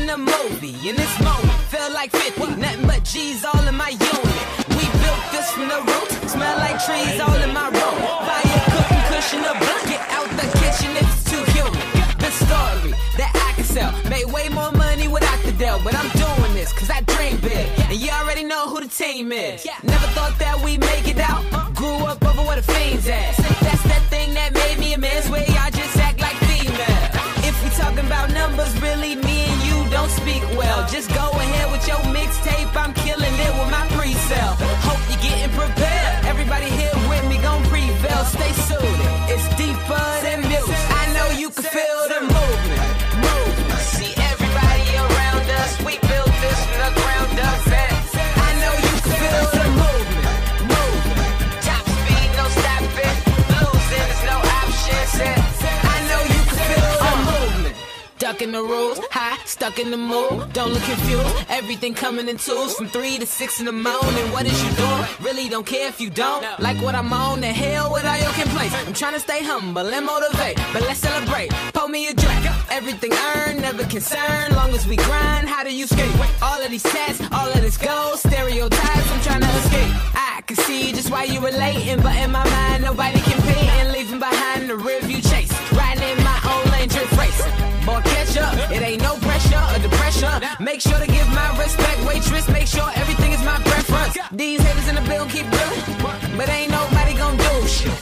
in a movie. In this moment, feel like 50, nothing but G's all in my unit. We built this from the roots, smell like trees all in my room. Fire cooking, cushion a bucket out the kitchen if it's too humid. The story that I can sell, made way more money without the deal. But I'm doing this cause I dream big, and you already know who the team is. Never thought that we'd make it out, grew up over where the fiends at. That's that thing that made me a man's way, I just act like female. If we talking about numbers, really me and you don't speak well. Just go ahead with your mixtape, I'm killing it with my pre-sale. Hope you're getting prepared, everybody here with me gon' prevail. Stay suited, it's deeper than music. I know you can feel the movement. See everybody around us, we built this from the ground up. I know you can feel the movement. Top speed, no stopping, losing is no option. I know you can feel the movement. Ducking the rules, high, stuck in the mood. Don't look confused, everything coming in twos. From 3 to 6 in the morning, what is you doing? Really don't care if you don't like what I'm on. The hell with all your complaints. I'm trying to stay humble and motivate, but let's celebrate. Pour me a drink, everything earned, never concerned. Long as we grind, how do you skate? All of these tats, all of this gold, stereotypes, I'm trying to escape. I can see just why you relating, but in my mind nobody competing. Leaving behind the rearview chase, riding in my own lane, drift racing. Boy, catch up, it ain't no pressure or depression. Make sure to give my respect, waitress, make sure everything is my preference. These haters in the bill keep drilling, but ain't nobody gon' do shit.